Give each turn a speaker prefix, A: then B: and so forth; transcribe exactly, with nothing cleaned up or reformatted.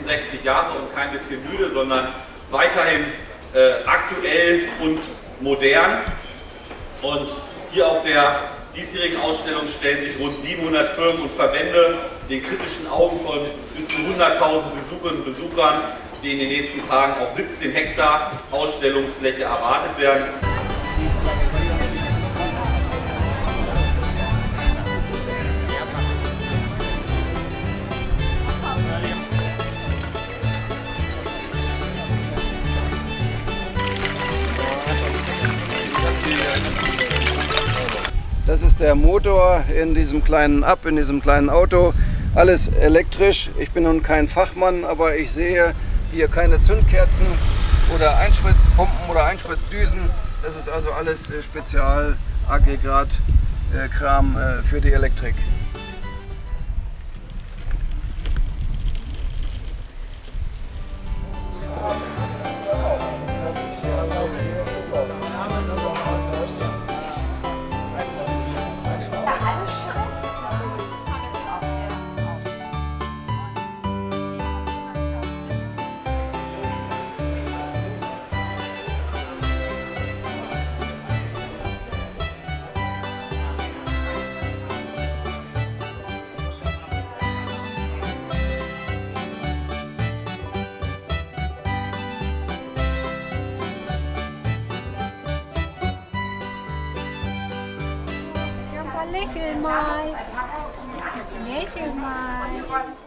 A: fünfundsechzig Jahre und kein bisschen müde, sondern weiterhin äh, aktuell und modern. Und hier auf der diesjährigen Ausstellung stellen sich rund siebenhundert Firmen und Verbände den kritischen Augen von bis zu hunderttausend Besucherinnen und Besuchern, die in den nächsten Tagen auf siebzehn Hektar Ausstellungsfläche erwartet werden.
B: Das ist der Motor in diesem kleinen Up, in diesem kleinen Auto. Alles elektrisch. Ich bin nun kein Fachmann, aber ich sehe hier keine Zündkerzen oder Einspritzpumpen oder Einspritzdüsen. Das ist also alles Spezialaggregat-Kram für die Elektrik.
C: Lächel mal. Lächel mal.